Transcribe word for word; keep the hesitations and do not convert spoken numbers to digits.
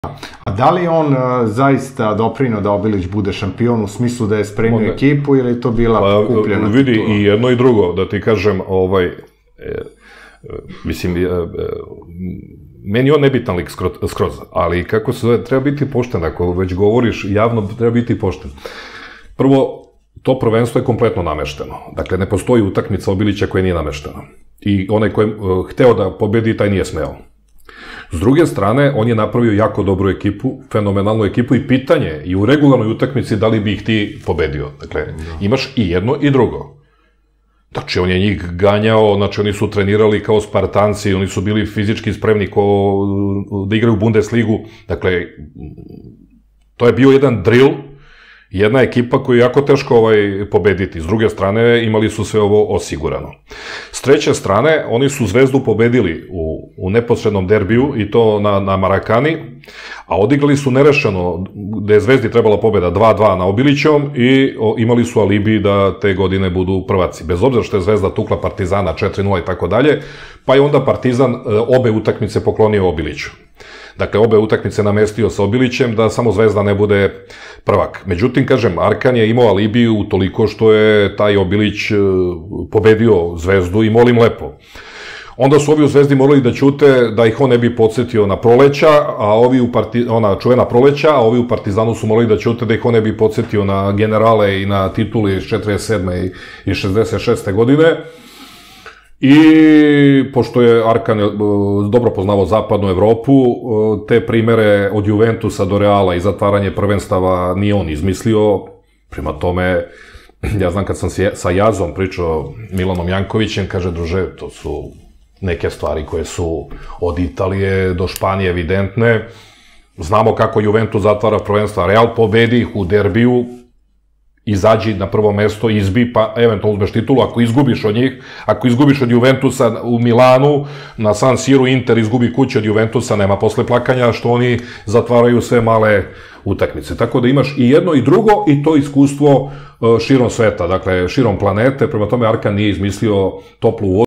A da li je on zaista doprineo da Obilić bude šampion u smislu da je spremio ekipu ili je to bila kupljena? Vidi, i jedno i drugo, da ti kažem, ovaj, mislim, meni je on nebitan lik skroz, ali kako se zove, treba biti pošten, ako već govoriš javno, treba biti pošten. Prvo, to prvenstvo je kompletno namešteno. Dakle, ne postoji utakmica Obilića koja nije nameštena. I onaj ko je hteo da pobedi, taj nije smeo. S druge strane, on je napravio jako dobru ekipu, fenomenalnu ekipu i pitanje i u regularnoj utakmici da li bi ih ti pobedio. Dakle, imaš i jedno i drugo. Znači, on je njih ganjao, znači oni su trenirali kao Spartanci, oni su bili fizički spremni da igraju Bundesligu. Dakle, to je bio jedan drill, jedna ekipa koju je jako teško pobediti. S druge strane, imali su sve ovo osigurano. S treće strane, oni su Zvezdu pobedili u neposrednom derbiju i to na Marakani, a odigrali su nerešeno, gde je Zvezdi trebala pobeda dva dva na Obilićom i imali su alibi da te godine budu prvaci. Bez obzira što je Zvezda tukla Partizana četiri nula i tako dalje, pa je onda Partizan obe utakmice poklonio Obiliću. Dakle, obe utakmice namestio sa Obilićem da samo Zvezda ne bude prvak. Međutim, kažem, Arkan je imao alibiju toliko što je taj Obilić pobedio Zvezdu i molim lepo. Onda su ovi u Zvezdi morali da ćute da ih on ne bi podsjetio na proleća, a ovi u ona čuvena proleća, a ovi u Partizanu su morali da ćute da ih on ne bi podsjetio na generale i na tituli iz četrdeset sedme i šezdeset šeste godine. I pošto je Arkan dobro poznavao zapadnu Evropu, te primere od Juventusa do Reala i zatvaranje prvenstava nije on izmislio. Prema tome, ja znam kad sam sa Jazom pričao, Milanom Jankovićem, kaže, druže, to su neke stvari koje su od Italije do Španije evidentne. Znamo kako Juventus zatvara prvenstva, Real pobedi ih u derbiju, izađi na prvo mesto, izbi, pa eventualno uzmeš titulu, ako izgubiš od njih, ako izgubiš od Juventusa u Milanu, na San Siru Inter izgubi kuće od Juventusa, nema posle plakanja, što oni zatvaraju sve male utakmice. Tako da imaš i jedno i drugo i to iskustvo širom sveta, dakle, širom planete, prema tome Arkan nije izmislio toplu vodu.